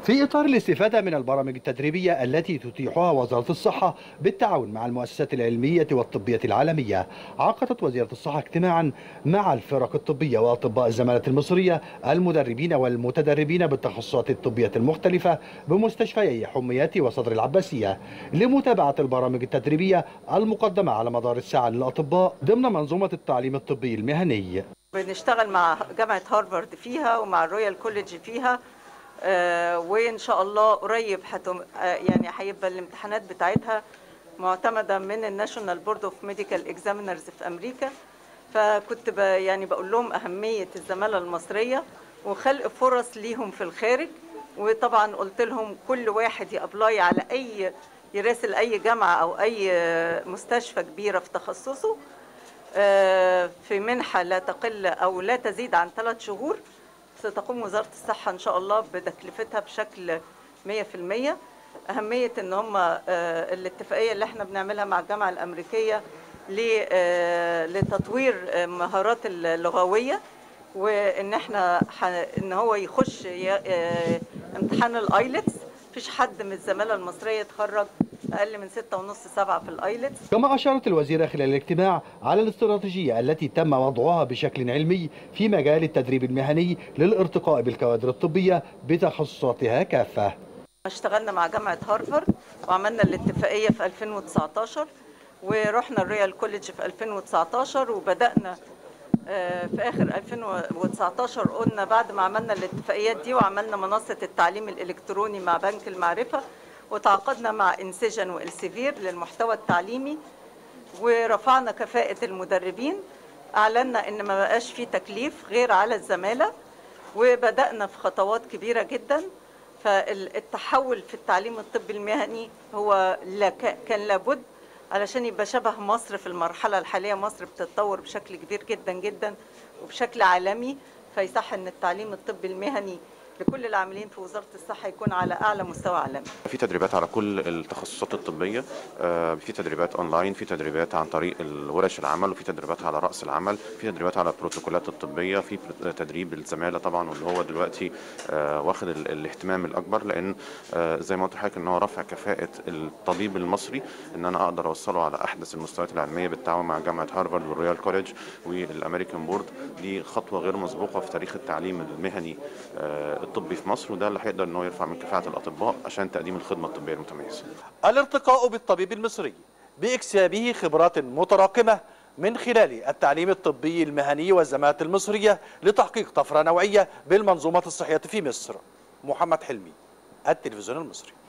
في إطار الاستفادة من البرامج التدريبية التي تتيحها وزارة الصحة بالتعاون مع المؤسسات العلمية والطبية العالمية، عقدت وزارة الصحة اجتماعا مع الفرق الطبية وأطباء الزمالة المصرية المدربين والمتدربين بالتخصصات الطبية المختلفة بمستشفيي حميات وصدر العباسية لمتابعة البرامج التدريبية المقدمة على مدار الساعة للأطباء ضمن منظومة التعليم الطبي المهني. بنشتغل مع جامعة هارفارد فيها ومع الرويال كوليدج فيها، وإن شاء الله قريب يعني هيبقى الامتحانات بتاعتها معتمدة من الناشونال بورد اوف ميديكال اكزامينرز في أمريكا. فكنت يعني بقول لهم أهمية الزمالة المصرية وخلق فرص ليهم في الخارج، وطبعا قلت لهم كل واحد يابلاي على يراسل أي جامعة أو أي مستشفى كبيرة في تخصصه في منحة لا تقل أو لا تزيد عن 3 شهور. ستقوم وزارة الصحة إن شاء الله بتكلفتها بشكل 100%. أهمية إن هم الاتفاقية اللي احنا بنعملها مع الجامعة الأمريكية لتطوير مهارات اللغوية، وإن احنا إن هو يخش امتحان الآيلتس. مفيش حد من الزمالة المصرية يتخرج أقل من 6.5 7 في الآيلتس. كما أشارت الوزيرة خلال الاجتماع على الاستراتيجية التي تم وضعها بشكل علمي في مجال التدريب المهني للارتقاء بالكوادر الطبية بتخصصاتها كافة. اشتغلنا مع جامعة هارفارد وعملنا الاتفاقية في 2019، ورحنا الرويال كوليدج في 2019، وبدأنا في آخر 2019 قلنا بعد ما عملنا الاتفاقيات دي وعملنا منصة التعليم الإلكتروني مع بنك المعرفة، وتعاقدنا مع انسجن والسيفير للمحتوى التعليمي، ورفعنا كفاءة المدربين. أعلنا إن ما بقاش فيه تكليف غير على الزمالة، وبدأنا في خطوات كبيرة جدا. فالتحول في التعليم الطبي المهني هو كان لابد علشان يبقى شبه مصر في المرحلة الحالية. مصر بتتطور بشكل كبير جدا جدا وبشكل عالمي، فيصح ان التعليم الطبي المهني لكل العاملين في وزارة الصحة يكون على أعلى مستوى عالمي. في تدريبات على كل التخصصات الطبية، في تدريبات أونلاين، في تدريبات عن طريق ورش العمل، وفي تدريبات على رأس العمل، في تدريبات على البروتوكولات الطبية، في تدريب الزمالة طبعا واللي هو دلوقتي واخد الاهتمام الأكبر، لأن زي ما قلت لحضرتك إن هو رفع كفاءة الطبيب المصري، إن أنا أقدر أوصله على أحدث المستويات العلمية بالتعاون مع جامعة هارفارد والرويال كوليدج والأمريكان بورد. دي خطوة غير مسبوقة في تاريخ التعليم المهني الطبي في مصر، وده اللي هيقدر انه يرفع من كفاءة الأطباء عشان تقديم الخدمة الطبية المتميزة. الارتقاء بالطبيب المصري باكتسابه خبرات متراكمة من خلال التعليم الطبي المهني والزمالة المصرية لتحقيق طفرة نوعية بالمنظومة الصحية في مصر. محمد حلمي، التلفزيون المصري.